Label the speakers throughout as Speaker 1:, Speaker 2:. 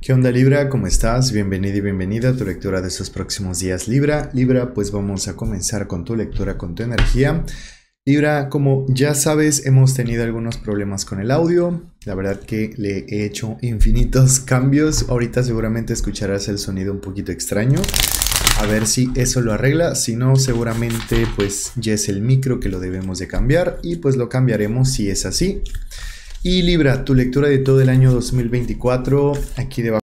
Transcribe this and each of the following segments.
Speaker 1: ¿Qué onda Libra? ¿Cómo estás? Bienvenido y bienvenida a tu lectura de estos próximos días Libra. Libra, pues vamos a comenzar con tu lectura, con tu energía. Libra, como ya sabes, hemos tenido algunos problemas con el audio. La verdad que le he hecho infinitos cambios. Ahorita seguramente escucharás el sonido un poquito extraño. A ver si eso lo arregla. Si no, seguramente pues ya es el micro que lo debemos de cambiar. Y pues lo cambiaremos si es así. Y Libra, tu lectura de todo el año 2024. Aquí debajo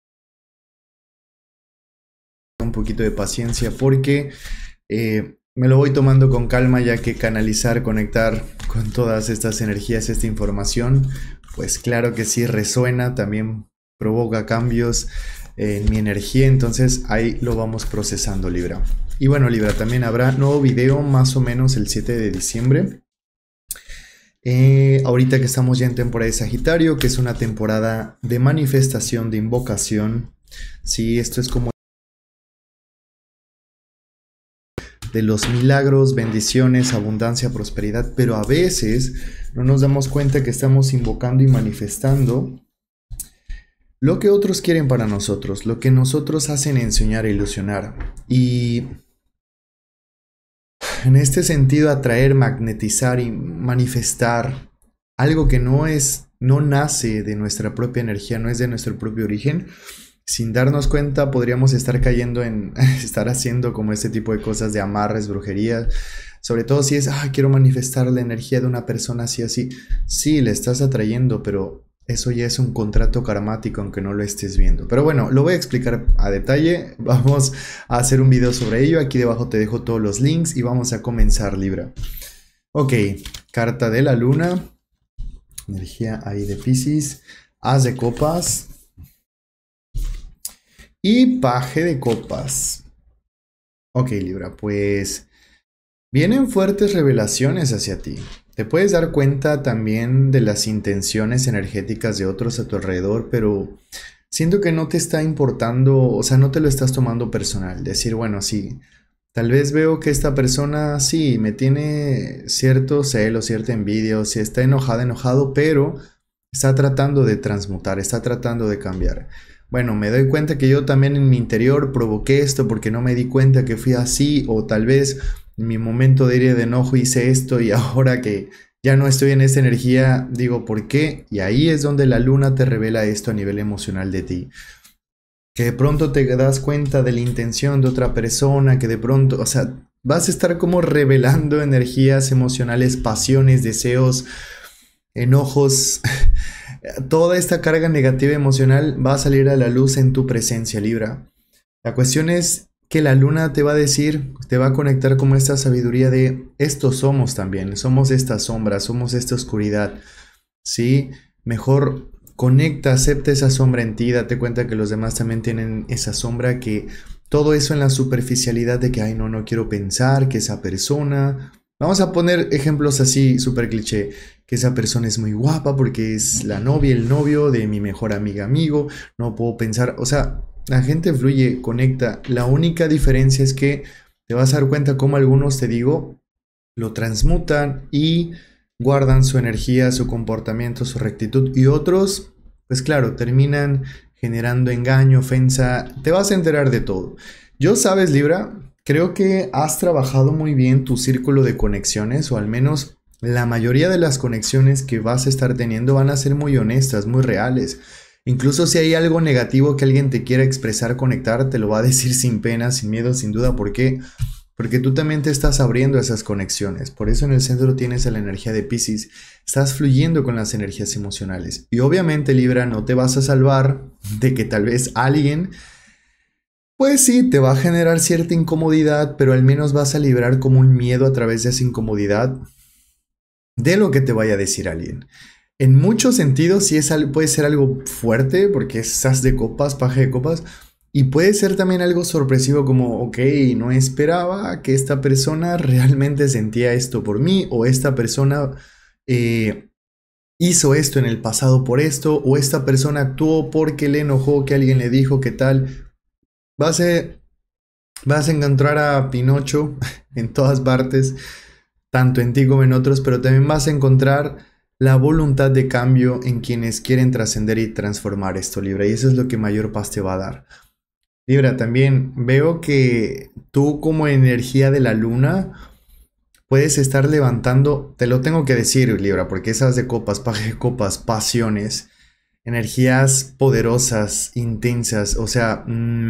Speaker 1: un poquito de paciencia porque me lo voy tomando con calma, ya que canalizar, conectar con todas estas energías, esta información, pues claro que sí resuena, también provoca cambios en mi energía, entonces ahí lo vamos procesando, Libra. Y bueno, Libra, también habrá nuevo video más o menos el 7 de diciembre. Ahorita que estamos ya en temporada de Sagitario, que es una temporada de manifestación, de invocación. Sí, esto es como de los milagros, bendiciones, abundancia, prosperidad, pero a veces no nos damos cuenta que estamos invocando y manifestando lo que otros quieren para nosotros, lo que nosotros hacen enseñar e ilusionar. Y en este sentido, atraer, magnetizar y manifestar algo que no nace de nuestra propia energía, no es de nuestro propio origen. Sin darnos cuenta podríamos estar cayendo en estar haciendo como este tipo de cosas de amarres, brujería. Sobre todo si es, quiero manifestar la energía de una persona así, así. Sí, le estás atrayendo, pero eso ya es un contrato karmático aunque no lo estés viendo. Pero bueno, lo voy a explicar a detalle. Vamos a hacer un video sobre ello. Aquí debajo te dejo todos los links y vamos a comenzar, Libra. Ok, carta de la luna. Energía ahí de Piscis. As de copas. Y paje de copas. Ok, Libra, pues vienen fuertes revelaciones hacia ti. Te puedes dar cuenta también de las intenciones energéticas de otros a tu alrededor, pero siento que no te está importando, o sea, no te lo estás tomando personal. Decir, bueno, sí, tal vez veo que esta persona, sí, me tiene cierto celo, cierta envidia, o si está enojada, enojado, pero está tratando de transmutar, está tratando de cambiar. Bueno, me doy cuenta que yo también en mi interior provoqué esto porque no me di cuenta que fui así, o tal vez en mi momento de ira de enojo hice esto y ahora que ya no estoy en esta energía, digo, ¿por qué? Y ahí es donde la luna te revela esto a nivel emocional de ti. Que de pronto te das cuenta de la intención de otra persona, que de pronto, o sea, vas a estar como revelando energías emocionales, pasiones, deseos, enojos. Toda esta carga negativa emocional va a salir a la luz en tu presencia, Libra. La cuestión es que la luna te va a decir, te va a conectar como esta sabiduría de esto somos también, somos esta sombra, somos esta oscuridad. ¿Sí? Mejor conecta, acepta esa sombra en ti, date cuenta que los demás también tienen esa sombra, que todo eso en la superficialidad de que, no quiero pensar que esa persona... Vamos a poner ejemplos así, súper cliché, que esa persona es muy guapa porque es la novia, el novio de mi mejor amigo, no puedo pensar, o sea, la gente fluye, conecta, la única diferencia es que te vas a dar cuenta cómo algunos, te digo, lo transmutan y guardan su energía, su comportamiento, su rectitud, y otros, pues claro, terminan generando engaño, ofensa, te vas a enterar de todo. Yo, sabes, Libra, creo que has trabajado muy bien tu círculo de conexiones, o al menos la mayoría de las conexiones que vas a estar teniendo van a ser muy honestas, muy reales. Incluso si hay algo negativo que alguien te quiera expresar, conectar, te lo va a decir sin pena, sin miedo, sin duda. ¿Por qué? Porque tú también te estás abriendo a esas conexiones. Por eso en el centro tienes a la energía de Piscis. Estás fluyendo con las energías emocionales. Y obviamente, Libra, no te vas a salvar de que tal vez alguien... Pues sí, te va a generar cierta incomodidad, pero al menos vas a liberar como un miedo a través de esa incomodidad de lo que te vaya a decir alguien. En muchos sentidos sí puede ser algo fuerte porque es as de copas, paje de copas, y puede ser también algo sorpresivo como, ok, no esperaba que esta persona realmente sentía esto por mí, o esta persona hizo esto en el pasado por esto, o esta persona actuó porque le enojó que alguien le dijo que tal. Vas a encontrar a Pinocho en todas partes, tanto en ti como en otros, pero también vas a encontrar la voluntad de cambio en quienes quieren trascender y transformar esto, Libra. Y eso es lo que mayor paz te va a dar. Libra, también veo que tú como energía de la luna puedes estar levantando, te lo tengo que decir, Libra, porque esas de copas, paje de copas, pasiones, energías poderosas, intensas, o sea,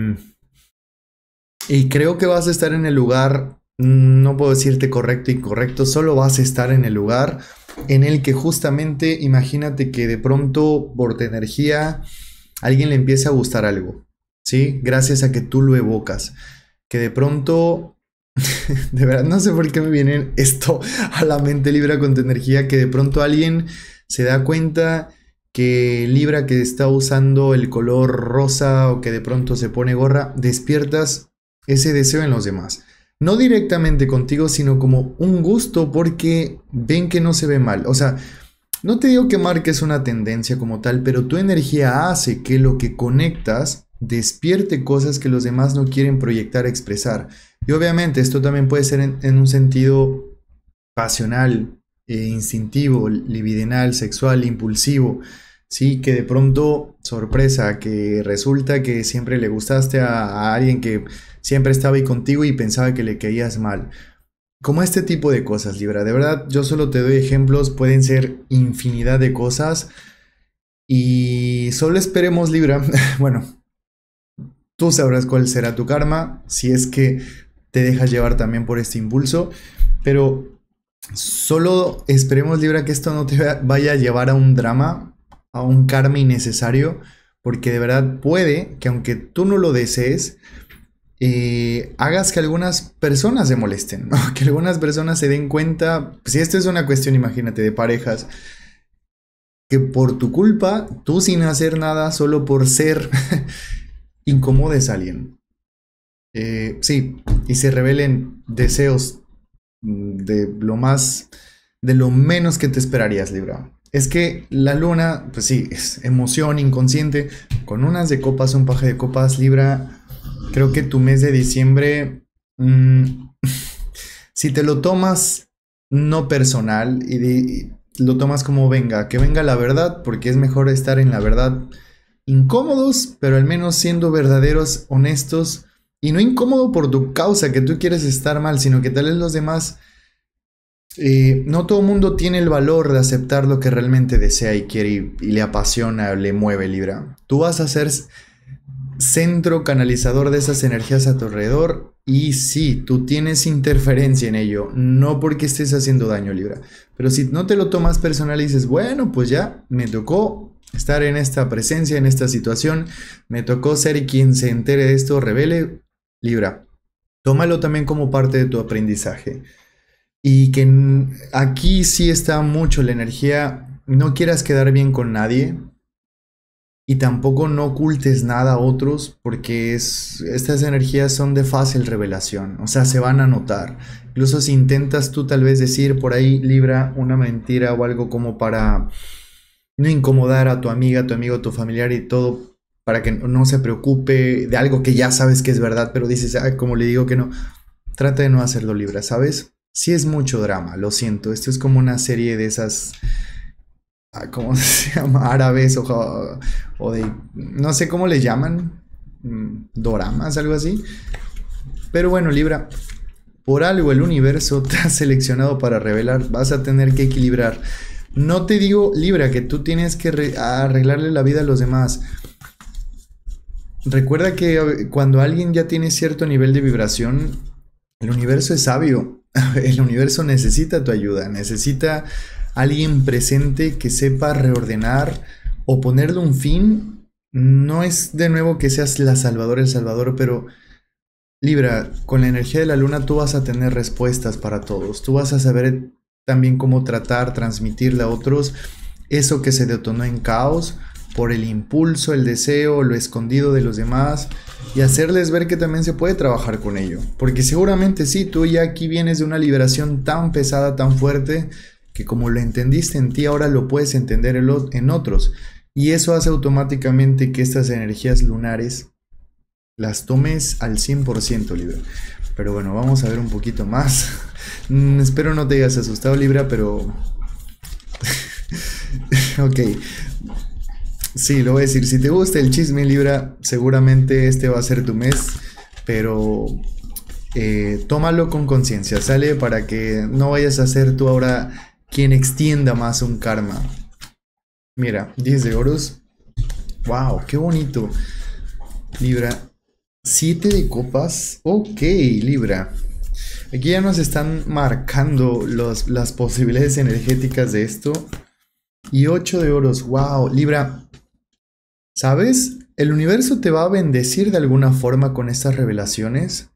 Speaker 1: y creo que vas a estar en el lugar, no puedo decirte correcto, incorrecto, solo vas a estar en el lugar en el que justamente, imagínate que de pronto por tu energía a alguien le empieza a gustar algo, ¿sí? Gracias a que tú lo evocas, que de pronto, de verdad, no sé por qué me viene esto a la mente, Libra, con tu energía, que de pronto alguien se da cuenta que Libra que está usando el color rosa o que de pronto se pone gorra, despiertas ese deseo en los demás. No directamente contigo, sino como un gusto porque ven que no se ve mal. O sea, no te digo que marques una tendencia como tal, pero tu energía hace que lo que conectas despierte cosas que los demás no quieren proyectar, expresar. Y obviamente esto también puede ser en un sentido pasional, instintivo, libidinal, sexual, impulsivo. Sí, que de pronto, sorpresa, que resulta que siempre le gustaste a alguien que siempre estaba ahí contigo y pensaba que le caías mal. Como este tipo de cosas, Libra. De verdad, yo solo te doy ejemplos, pueden ser infinidad de cosas. Y solo esperemos, Libra. Bueno, tú sabrás cuál será tu karma, si es que te dejas llevar también por este impulso. Pero solo esperemos, Libra, que esto no te vaya a llevar a un drama, a un karma innecesario. Porque de verdad puede que aunque tú no lo desees, hagas que algunas personas se molesten, ¿no? Que algunas personas se den cuenta, si esto es una cuestión, imagínate, de parejas, que por tu culpa, tú sin hacer nada, solo por ser, incomodes a alguien. Sí, y se revelen deseos de lo menos que te esperarías, Libra. Es que la luna, pues sí, es emoción inconsciente, con unas de copas, un paje de copas, Libra. Creo que tu mes de diciembre, si te lo tomas no personal y lo tomas como venga, que venga la verdad, porque es mejor estar en la verdad incómodos, pero al menos siendo verdaderos, honestos, y no incómodo por tu causa, que tú quieres estar mal, sino que tal vez los demás, no todo el mundo tiene el valor de aceptar lo que realmente desea y quiere y le apasiona, le mueve, Libra. Tú vas a ser centro canalizador de esas energías a tu alrededor y sí, tú tienes interferencia en ello, no porque estés haciendo daño, Libra, pero si no te lo tomas personal y dices, bueno, pues ya me tocó estar en esta presencia, en esta situación, me tocó ser quien se entere de esto, revele, Libra, tómalo también como parte de tu aprendizaje y que aquí sí está mucho la energía, no quieras quedar bien con nadie. Y tampoco no ocultes nada a otros porque estas energías son de fácil revelación, o sea, se van a notar. Incluso si intentas tú tal vez decir por ahí, Libra, una mentira o algo como para no incomodar a tu amiga, tu amigo, tu familiar y todo, para que no se preocupe de algo que ya sabes que es verdad, pero dices, ay, como le digo que no, trata de no hacerlo, Libra, ¿sabes? Sí es mucho drama, lo siento, esto es como una serie de esas... ¿Cómo se llama? Árabes o de... No sé cómo le llaman. Doramas, algo así. Pero bueno, Libra, por algo el universo te ha seleccionado para revelar. Vas a tener que equilibrar. No te digo, Libra, que tú tienes que arreglarle la vida a los demás. Recuerda que cuando alguien ya tiene cierto nivel de vibración, el universo es sabio. El universo necesita tu ayuda. Necesita... alguien presente que sepa reordenar o ponerle un fin. No es de nuevo que seas la salvadora, el salvador, pero Libra, con la energía de la luna tú vas a tener respuestas para todos. Tú vas a saber también cómo tratar, transmitirle a otros eso que se detonó en caos por el impulso, el deseo, lo escondido de los demás y hacerles ver que también se puede trabajar con ello. Porque seguramente sí, tú ya aquí vienes de una liberación tan pesada, tan fuerte, que como lo entendiste en ti, ahora lo puedes entender en otros. Y eso hace automáticamente que estas energías lunares las tomes al 100%, Libra. Pero bueno, vamos a ver un poquito más. Espero no te hayas asustado, Libra, pero... Ok, sí, lo voy a decir. Si te gusta el chisme, Libra, seguramente este va a ser tu mes, pero tómalo con conciencia, ¿sale? Para que no vayas a ser tú ahora quien extienda más un karma. Mira, 10 de oros. Wow, qué bonito. Libra, 7 de copas. Ok, Libra. Aquí ya nos están marcando las posibilidades energéticas de esto. Y 8 de oros. Wow, Libra. ¿Sabes? El universo te va a bendecir de alguna forma con estas revelaciones.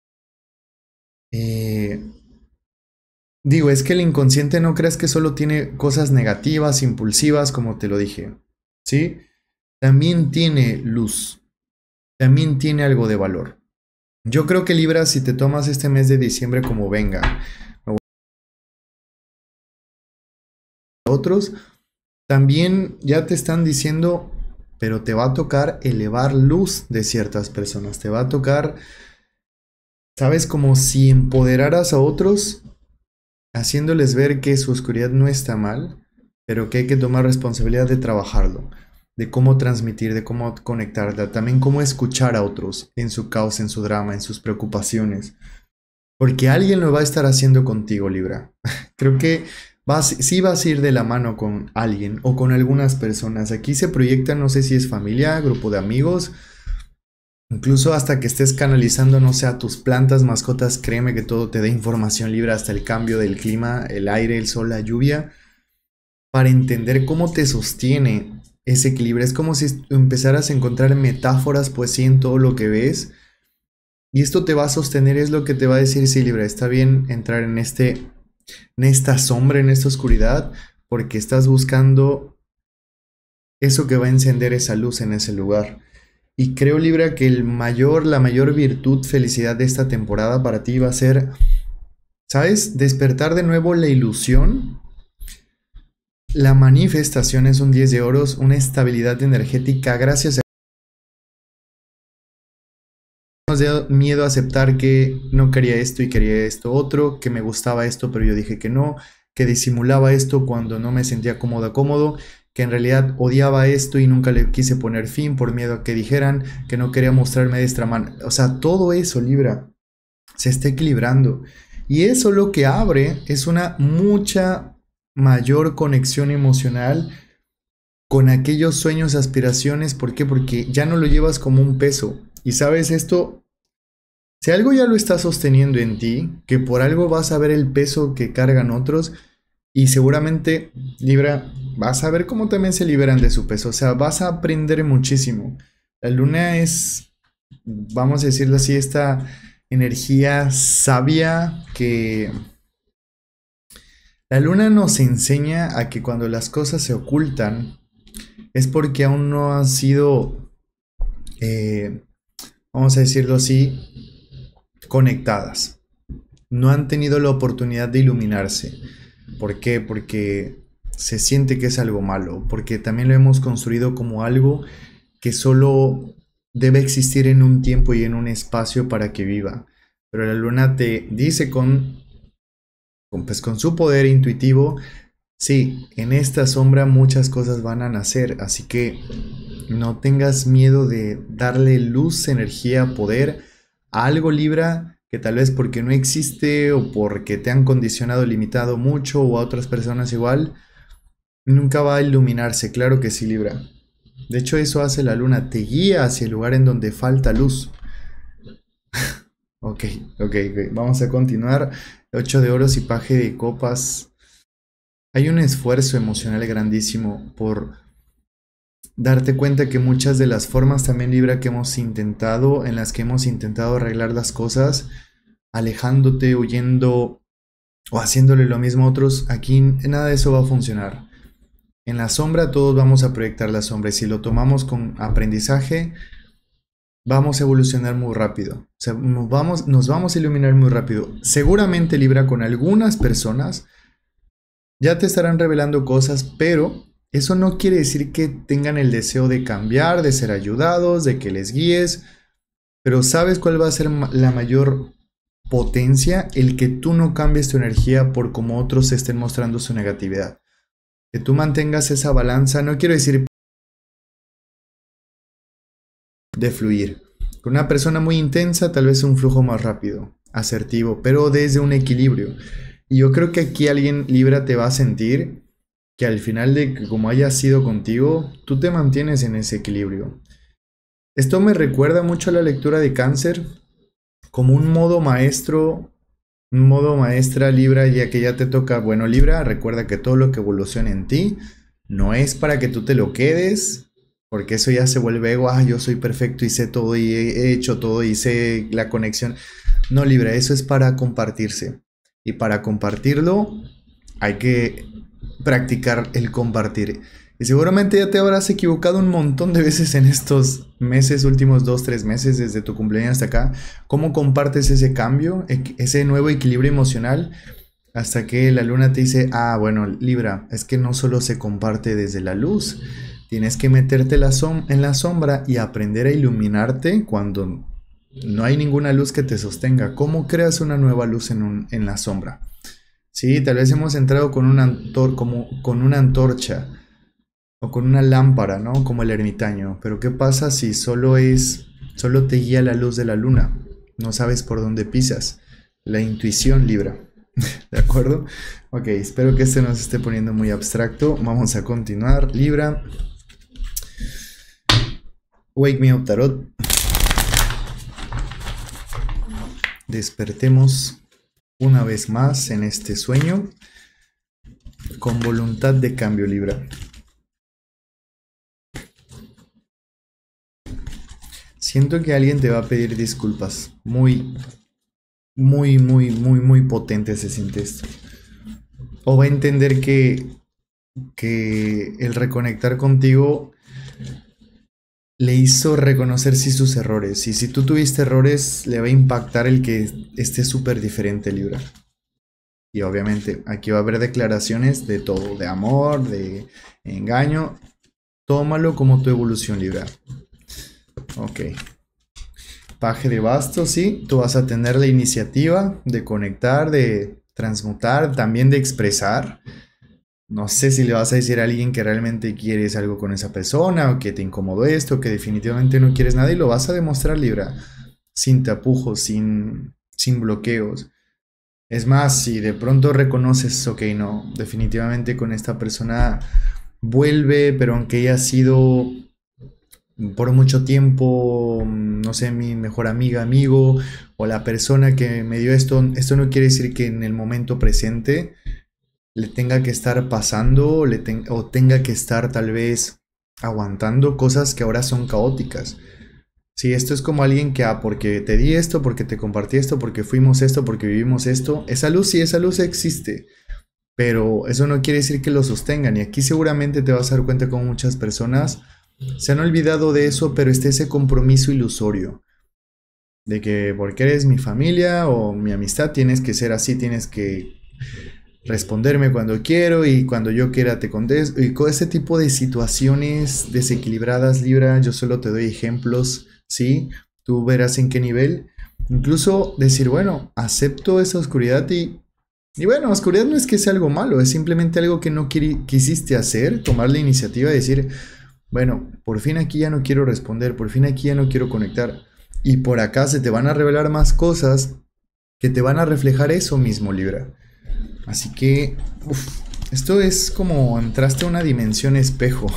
Speaker 1: Eh, Digo, es que el inconsciente no creas que solo tiene cosas negativas, impulsivas, como te lo dije. ¿Sí? También tiene luz. También tiene algo de valor. Yo creo que Libra, si te tomas este mes de diciembre como venga, otros también ya te están diciendo, pero te va a tocar elevar luz de ciertas personas. Te va a tocar, ¿sabes? Como si empoderaras a otros, haciéndoles ver que su oscuridad no está mal, pero que hay que tomar responsabilidad de trabajarlo, de cómo transmitir, de cómo conectar, de también cómo escuchar a otros en su caos, en su drama, en sus preocupaciones. Porque alguien lo va a estar haciendo contigo, Libra. Creo que sí vas a ir de la mano con alguien o con algunas personas. Aquí se proyecta, no sé si es familia, grupo de amigos, incluso hasta que estés canalizando, no sé, a tus plantas, mascotas, créeme que todo te da información libre, hasta el cambio del clima, el aire, el sol, la lluvia, para entender cómo te sostiene ese equilibrio. Es como si empezaras a encontrar metáforas, pues sí, en todo lo que ves. Y esto te va a sostener, es lo que te va a decir, sí, Libra, está bien entrar en esta sombra, en esta oscuridad, porque estás buscando eso que va a encender esa luz en ese lugar. Y creo, Libra, que la mayor virtud, felicidad de esta temporada para ti va a ser, ¿sabes? Despertar de nuevo la ilusión. La manifestación es un 10 de oros, una estabilidad energética gracias a nos dio miedo a aceptar que no quería esto y quería esto otro, que me gustaba esto pero yo dije que no, que disimulaba esto cuando no me sentía cómodo, que en realidad odiaba esto y nunca le quise poner fin por miedo a que dijeran, que no quería mostrarme de esta manera. O sea, todo eso, Libra, se está equilibrando. Y eso lo que abre es una mucha mayor conexión emocional con aquellos sueños, aspiraciones. ¿Por qué? Porque ya no lo llevas como un peso. Y sabes esto, si algo ya lo está sosteniendo en ti, que por algo vas a ver el peso que cargan otros y seguramente, Libra, vas a ver cómo también se liberan de su peso. O sea, vas a aprender muchísimo. La luna es, vamos a decirlo así, esta energía sabia que la luna nos enseña a que cuando las cosas se ocultan es porque aún no han sido, eh, vamos a decirlo así, conectadas. No han tenido la oportunidad de iluminarse. ¿Por qué? Porque se siente que es algo malo, porque también lo hemos construido como algo que solo debe existir en un tiempo y en un espacio para que viva. Pero la luna te dice pues con su poder intuitivo, sí, en esta sombra muchas cosas van a nacer, así que no tengas miedo de darle luz, energía, poder a algo, Libra, que tal vez porque no existe o porque te han condicionado, limitado mucho, o a otras personas igual, nunca va a iluminarse. Claro que sí, Libra. De hecho, eso hace la luna, te guía hacia el lugar en donde falta luz. Ok, ok, vamos a continuar. 8 de oros y paje de copas. Hay un esfuerzo emocional grandísimo por darte cuenta que muchas de las formas también, Libra, que hemos intentado, en las que hemos intentado arreglar las cosas, alejándote, huyendo o haciéndole lo mismo a otros, aquí nada de eso va a funcionar. En la sombra todos vamos a proyectar la sombra y si lo tomamos con aprendizaje, vamos a evolucionar muy rápido. O sea, nos vamos a iluminar muy rápido. Seguramente, Libra, con algunas personas ya te estarán revelando cosas, pero eso no quiere decir que tengan el deseo de cambiar, de ser ayudados, de que les guíes. Pero ¿sabes cuál va a ser la mayor potencia? El que tú no cambies tu energía por cómo otros estén mostrando su negatividad. Que tú mantengas esa balanza, no quiero decir de fluir. Con una persona muy intensa, tal vez un flujo más rápido, asertivo, pero desde un equilibrio. Y yo creo que aquí alguien Libra te va a sentir que al final de que como haya sido contigo, tú te mantienes en ese equilibrio. Esto me recuerda mucho a la lectura de Cáncer, como un modo maestro, un modo maestra Libra, ya que ya te toca, bueno Libra, recuerda que todo lo que evoluciona en ti no es para que tú te lo quedes, porque eso ya se vuelve ego, ah, yo soy perfecto y sé todo y he hecho todo y sé la conexión. No Libra, eso es para compartirse. Y para compartirlo hay que practicar el compartir. Y seguramente ya te habrás equivocado un montón de veces en estos meses, últimos 2, 3 meses, desde tu cumpleaños hasta acá. ¿Cómo compartes ese cambio, ese nuevo equilibrio emocional? Hasta que la luna te dice, ah, bueno, Libra, es que no solo se comparte desde la luz. Tienes que meterte en la sombra y aprender a iluminarte cuando no hay ninguna luz que te sostenga. ¿Cómo creas una nueva luz en la sombra? Sí, tal vez hemos entrado con como con una antorcha o con una lámpara, ¿no? Como el ermitaño. Pero ¿qué pasa si solo te guía la luz de la luna? No sabes por dónde pisas. La intuición Libra. ¿De acuerdo? Ok, espero que este no se esté poniendo muy abstracto. Vamos a continuar. Libra. Wake me up, Tarot. Despertemos una vez más en este sueño con voluntad de cambio, Libra. Siento que alguien te va a pedir disculpas. Muy potente se siente esto. O va a entender que el reconectar contigo le hizo reconocer sí sus errores. Y si tú tuviste errores, le va a impactar el que esté súper diferente, Libra. Y obviamente aquí va a haber declaraciones de todo, de amor, de engaño. Tómalo como tu evolución, Libra. Ok. Paje de bastos, sí. Tú vas a tener la iniciativa de conectar, de transmutar, también de expresar. No sé si le vas a decir a alguien que realmente quieres algo con esa persona o que te incomodó esto, que definitivamente no quieres nada y lo vas a demostrar, Libra. Sin tapujos, sin bloqueos. Es más, si de pronto reconoces, ok, no, definitivamente con esta persona vuelve, pero aunque haya sido por mucho tiempo, no sé, mi mejor amiga, amigo, o la persona que me dio esto no quiere decir que en el momento presente le tenga que estar pasando o tenga que estar tal vez aguantando cosas que ahora son caóticas. Si esto es como alguien que, porque te di esto, porque te compartí esto, porque fuimos esto, porque vivimos esto, esa luz sí, esa luz existe, pero eso no quiere decir que lo sostengan. Y aquí seguramente te vas a dar cuenta como muchas personas se han olvidado de eso, pero está ese compromiso ilusorio de que porque eres mi familia o mi amistad tienes que ser así, tienes que responderme cuando quiero y cuando yo quiera te contesto. Y con ese tipo de situaciones desequilibradas, Libra, yo solo te doy ejemplos, ¿sí? Tú verás en qué nivel. Incluso decir, bueno, acepto esa oscuridad y bueno, oscuridad no es que sea algo malo, es simplemente algo que no quisiste hacer, tomar la iniciativa de decir, bueno, por fin aquí ya no quiero responder, por fin aquí ya no quiero conectar. Y por acá se te van a revelar más cosas que te van a reflejar eso mismo, Libra. Así que, esto es como entraste a una dimensión espejo.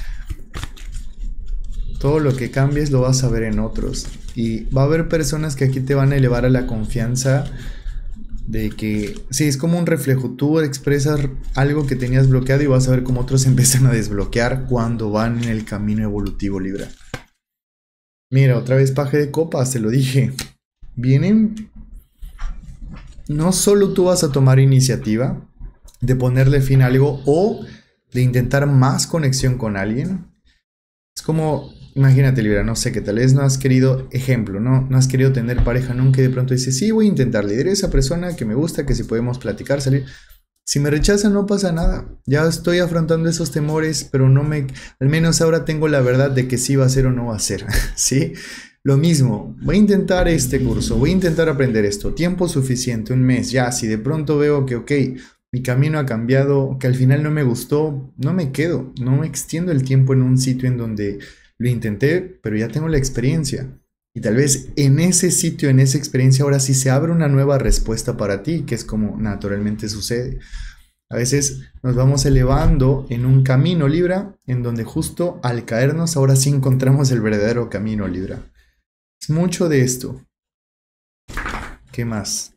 Speaker 1: Todo lo que cambies lo vas a ver en otros. Y va a haber personas que aquí te van a elevar a la confianza de que, sí, es como un reflejo. Tú expresas algo que tenías bloqueado y vas a ver cómo otros empiezan a desbloquear cuando van en el camino evolutivo, Libra. Mira, otra vez paje de copas, te lo dije. Vienen... No solo tú vas a tomar iniciativa de ponerle fin a algo o de intentar más conexión con alguien. Es como, imagínate, Libra, no sé, que tal vez no has querido, ejemplo, no has querido tener pareja nunca y de pronto dices, sí, voy a intentar, le diré a esa persona que me gusta, que si podemos platicar, salir. Si me rechazan no pasa nada, ya estoy afrontando esos temores, pero al menos ahora tengo la verdad de que sí va a ser o no va a ser, ¿sí? Lo mismo, voy a intentar este curso, voy a intentar aprender esto, tiempo suficiente, un mes, ya, si de pronto veo que, ok, mi camino ha cambiado, que al final no me gustó, no me quedo, no me extiendo el tiempo en un sitio en donde lo intenté, pero ya tengo la experiencia. Y tal vez en ese sitio, en esa experiencia, ahora sí se abre una nueva respuesta para ti, que es como naturalmente sucede. A veces nos vamos elevando en un camino, Libra, en donde justo al caernos ahora sí encontramos el verdadero camino, Libra. Es mucho de esto. ¿Qué más?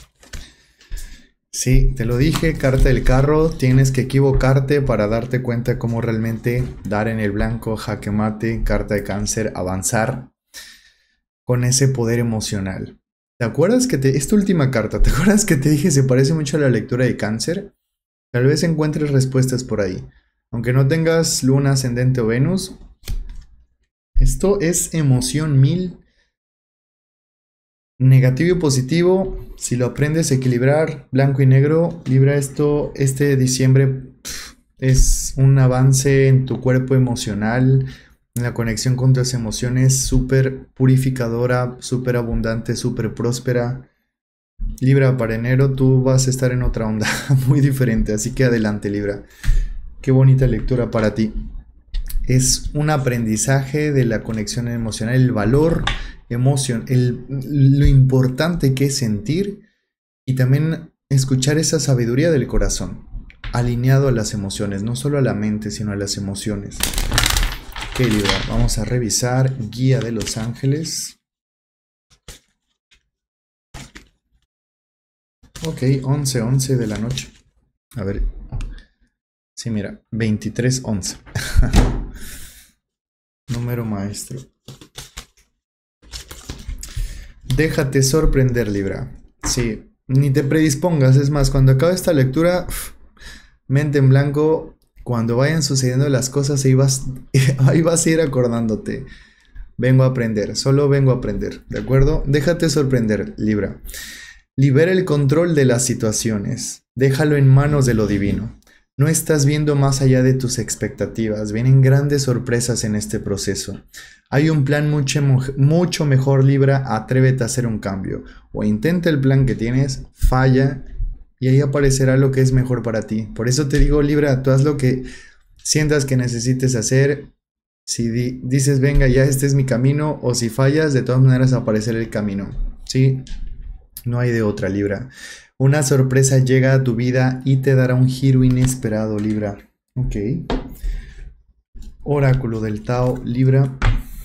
Speaker 1: Sí, te lo dije, carta del carro, tienes que equivocarte para darte cuenta cómo realmente dar en el blanco, jaque mate, carta de cáncer, avanzar con ese poder emocional. ¿Te acuerdas que esta última carta, ¿te acuerdas que te dije se parece mucho a la lectura de cáncer? Tal vez encuentres respuestas por ahí. Aunque no tengas luna, ascendente o Venus, esto es emoción 1000. Negativo y positivo, si lo aprendes a equilibrar, blanco y negro, Libra, esto, este diciembre es un avance en tu cuerpo emocional, en la conexión con tus emociones, súper purificadora, súper abundante, súper próspera. Libra, para enero tú vas a estar en otra onda, muy diferente, así que adelante, Libra. Qué bonita lectura para ti. Es un aprendizaje de la conexión emocional, el valor emoción, lo importante que es sentir y también escuchar esa sabiduría del corazón, alineado a las emociones, no solo a la mente, sino a las emociones. Ok, Libra, vamos a revisar guía de los ángeles. Ok, 11:11 de la noche. A ver. Sí, mira, 23:11. Número maestro. Déjate sorprender, Libra. Sí, ni te predispongas. Es más, cuando acabe esta lectura, mente en blanco, cuando vayan sucediendo las cosas, ahí vas a ir acordándote. Vengo a aprender, solo vengo a aprender, ¿de acuerdo? Déjate sorprender, Libra. Libera el control de las situaciones. Déjalo en manos de lo divino. No estás viendo más allá de tus expectativas. Vienen grandes sorpresas en este proceso. Hay un plan mucho mejor, Libra. Atrévete a hacer un cambio. O intenta el plan que tienes, falla, y ahí aparecerá lo que es mejor para ti. Por eso te digo, Libra, tú haz lo que sientas que necesites hacer. Si dices, venga, ya este es mi camino, o si fallas, de todas maneras aparecerá el camino. ¿Sí? No hay de otra, Libra. Una sorpresa llega a tu vida y te dará un giro inesperado, Libra. Ok. Oráculo del Tao, Libra.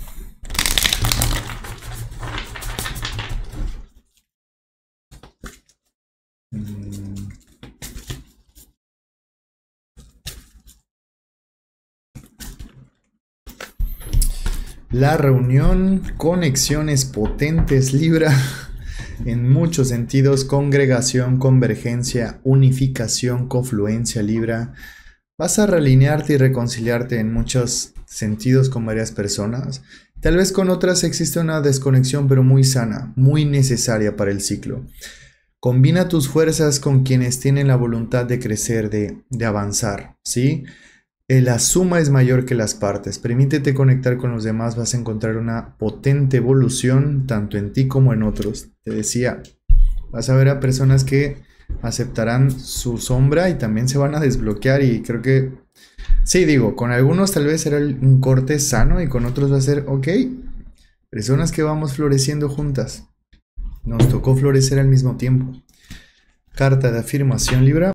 Speaker 1: La reunión, conexiones potentes, Libra. En muchos sentidos, congregación, convergencia, unificación, confluencia, Libra. Vas a realinearte y reconciliarte en muchos sentidos con varias personas. Tal vez con otras existe una desconexión, pero muy sana, muy necesaria para el ciclo. Combina tus fuerzas con quienes tienen la voluntad de crecer, de avanzar, ¿sí? La suma es mayor que las partes. Permítete conectar con los demás, vas a encontrar una potente evolución tanto en ti como en otros. Te decía, vas a ver a personas que aceptarán su sombra y también se van a desbloquear, y creo que, sí, digo, con algunos tal vez será un corte sano y con otros va a ser, ok, personas que vamos floreciendo juntas. Nos tocó florecer al mismo tiempo. Carta de afirmación, Libra.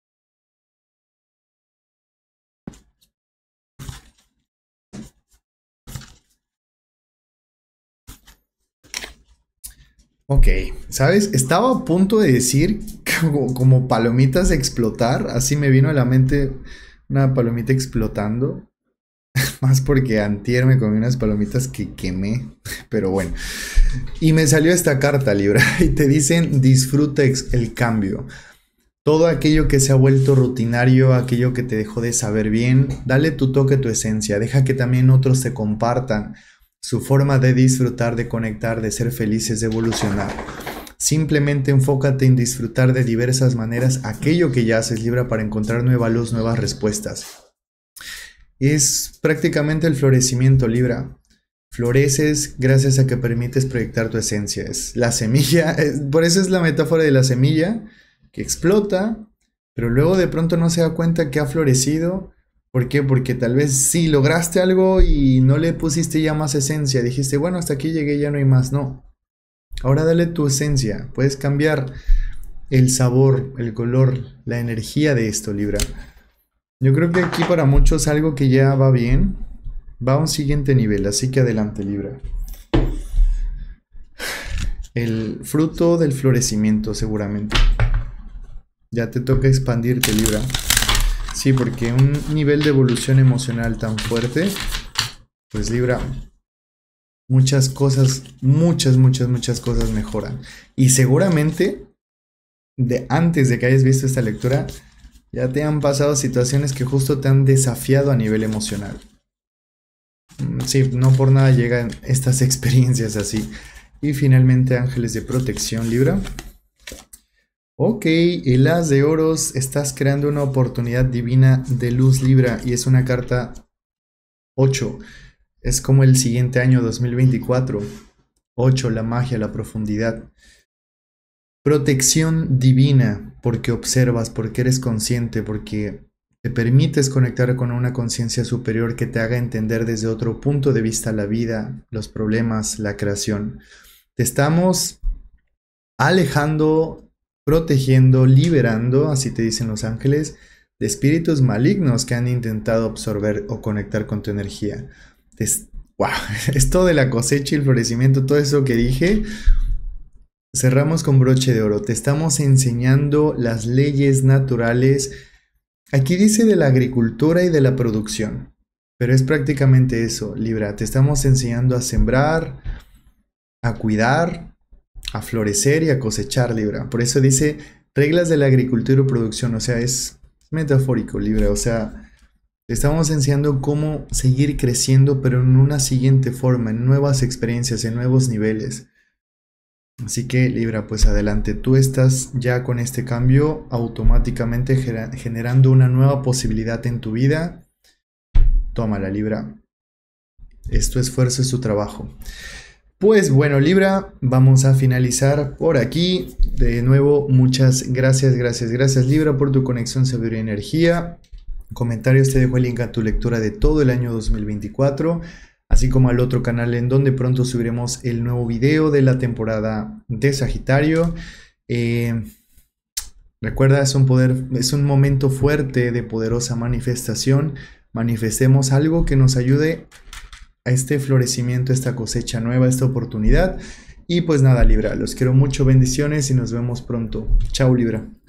Speaker 1: Ok, ¿sabes? Estaba a punto de decir como palomitas explotar, así me vino a la mente una palomita explotando, más porque antier me comí unas palomitas que quemé, pero bueno. Y me salió esta carta, Libra, y te dicen disfruta el cambio. Todo aquello que se ha vuelto rutinario, aquello que te dejó de saber bien, dale tu toque, tu esencia, deja que también otros te compartan su forma de disfrutar, de conectar, de ser felices, de evolucionar. Simplemente enfócate en disfrutar de diversas maneras aquello que ya haces, Libra, para encontrar nueva luz, nuevas respuestas. Es prácticamente el florecimiento, Libra. Floreces gracias a que permites proyectar tu esencia. Es la semilla, por eso es la metáfora de la semilla que explota pero luego de pronto no se da cuenta que ha florecido. ¿Por qué? Porque tal vez sí lograste algo y no le pusiste ya más esencia. Dijiste, bueno, hasta aquí llegué, ya no hay más. No. Ahora dale tu esencia. Puedes cambiar el sabor, el color, la energía de esto, Libra. Yo creo que aquí para muchos algo que ya va bien, va a un siguiente nivel. Así que adelante, Libra. El fruto del florecimiento, seguramente. Ya te toca expandirte, Libra. Sí, porque un nivel de evolución emocional tan fuerte, pues Libra, muchas cosas, muchas cosas mejoran. Y seguramente, antes de que hayas visto esta lectura, ya te han pasado situaciones que justo te han desafiado a nivel emocional. Sí, no por nada llegan estas experiencias así. Y finalmente, ángeles de protección, Libra. Ok, el as de oros, estás creando una oportunidad divina de luz, Libra, y es una carta 8. Es como el siguiente año 2024. 8, la magia, la profundidad. Protección divina, porque observas, porque eres consciente, porque te permites conectar con una conciencia superior que te haga entender desde otro punto de vista la vida, los problemas, la creación. Te estamos alejando, protegiendo, liberando, así te dicen los ángeles, de espíritus malignos que han intentado absorber o conectar con tu energía. Wow, esto de la cosecha y el florecimiento, todo eso que dije, cerramos con broche de oro. Te estamos enseñando las leyes naturales. Aquí dice de la agricultura y de la producción, pero es prácticamente eso, Libra. Te estamos enseñando a sembrar, a cuidar, a florecer y a cosechar, Libra. Por eso dice reglas de la agricultura y producción, o sea, es metafórico, Libra. O sea, te estamos enseñando cómo seguir creciendo, pero en una siguiente forma, en nuevas experiencias, en nuevos niveles. Así que, Libra, pues adelante. Tú estás ya con este cambio automáticamente generando una nueva posibilidad en tu vida. Tómala, Libra. Es tu esfuerzo, es tu trabajo. Pues bueno, Libra, vamos a finalizar por aquí. De nuevo, muchas gracias, Libra, por tu conexión, sabiduría y energía. Comentarios, te dejo el link a tu lectura de todo el año 2024, así como al otro canal en donde pronto subiremos el nuevo video de la temporada de Sagitario. Recuerda, es un momento fuerte de poderosa manifestación. Manifestemos algo que nos ayude a este florecimiento, esta cosecha nueva, esta oportunidad. Y pues nada, Libra, los quiero mucho, bendiciones y nos vemos pronto. Chao, Libra.